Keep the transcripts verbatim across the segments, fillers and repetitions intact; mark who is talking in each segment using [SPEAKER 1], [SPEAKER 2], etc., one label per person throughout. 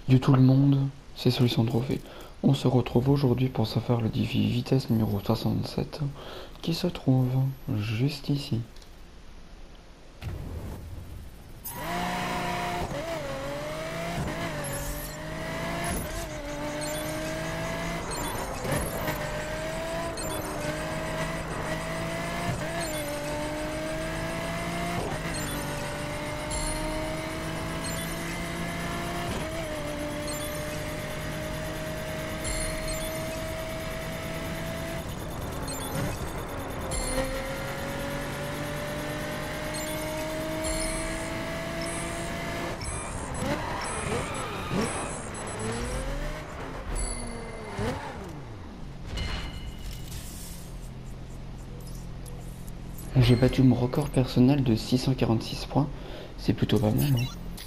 [SPEAKER 1] Du tout le monde, c'est Solution Trophée. On se retrouve aujourd'hui pour se faire le défi vitesse numéro soixante-sept qui se trouve juste ici. J'ai battu mon record personnel de six cent quarante-six points, c'est plutôt pas mal. Hein.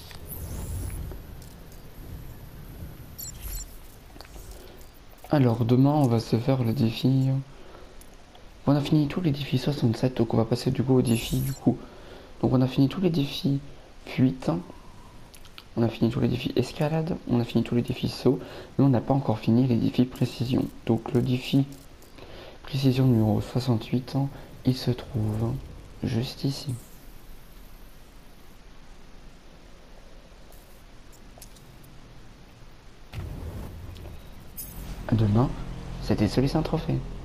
[SPEAKER 1] Alors demain on va se faire le défi... On a fini tous les défis soixante-sept, donc on va passer du coup au défi du coup. Donc on a fini tous les défis fuite, on a fini tous les défis escalade, on a fini tous les défis saut, mais on n'a pas encore fini les défis précision. Donc le défi précision numéro soixante-huit, il se trouve juste ici. À demain, c'était Solution Trophée.